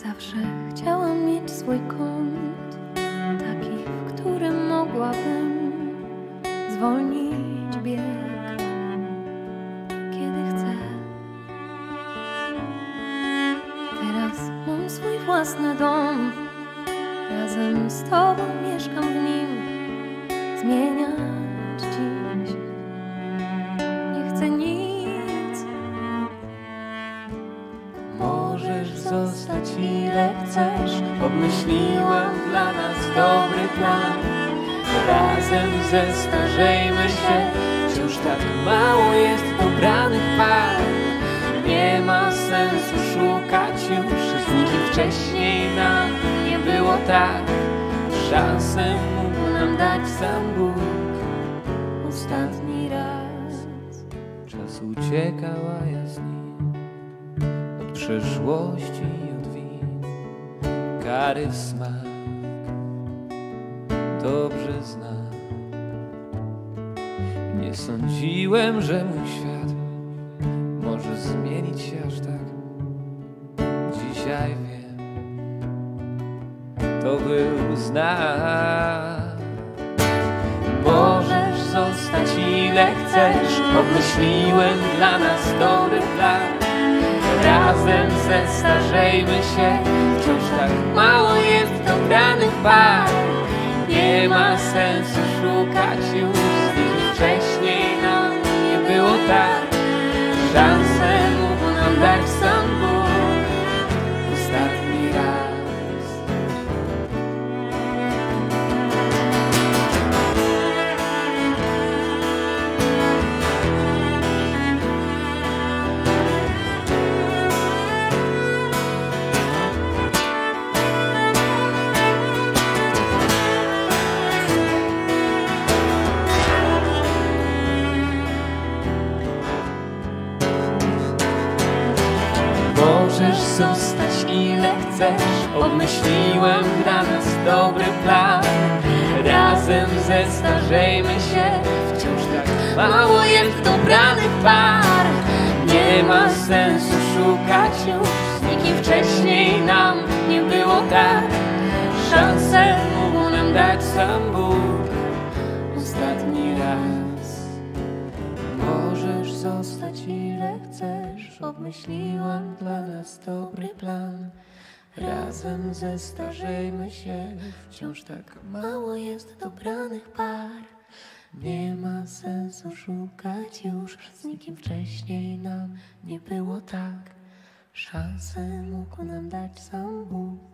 Zawsze chciałam mieć swój kąt, taki, w którym mogłabym zwolnić bieg, kiedy chcę. Teraz mam swój własny dom, razem z tobą mieszkam w nim. Zmieniać dziś nie chcę nic. Możesz zostać ile chcesz. Obmyśliłam dla nas dobry plan. Razem zestarzejmy się. Wciąż tak mało jest dobranych par. Nie ma sensu szukać już. Z nikim wcześniej nam nie było tak. Szansę mógł nam dać sam Bóg Ostatni raz. Czas uciekał, a ja z nim. Od przeszłości i od win. Kary smak dobrze znam. Nie sądziłem, że mój świat może zmienić się aż tak. Dzisiaj wiem, to był znak. Możesz zostać ile chcesz. Obmyśliłem dla nas dobry plan. Razem zestarzejmy się. Wciąż tak mało jest dobranych par. Nie ma sensu szukać już. Z nikim wcześniej nam nie było tak. Szansę mógł nam dać sam Bóg ostatni raz. Możesz zostać ile chcesz. Obmyśliłem dla nas dobry plan. Razem zestarzejmy się. Wciąż tak mało jest dobranych par. Nie ma sensu szukać już. Z nikim wcześniej nam nie było tak. Szansę mógł nam dać sam Bóg ostatni raz. Możesz zostać ile chcesz. Obmyśliłam dla nas dobry plan. Razem zestarzejmy się. Wciąż tak mało jest dobranych par. Nie ma sensu szukać już. Z nikim wcześniej nam nie było tak. Szansę mógł nam dać sam Bóg